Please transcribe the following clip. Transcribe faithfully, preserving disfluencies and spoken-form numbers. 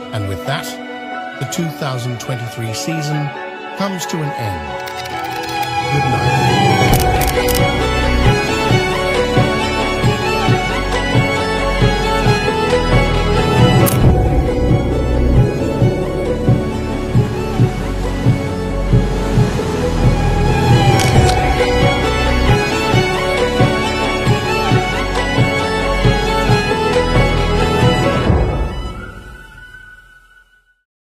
And with that, the two thousand twenty-three season comes to an end. Good night.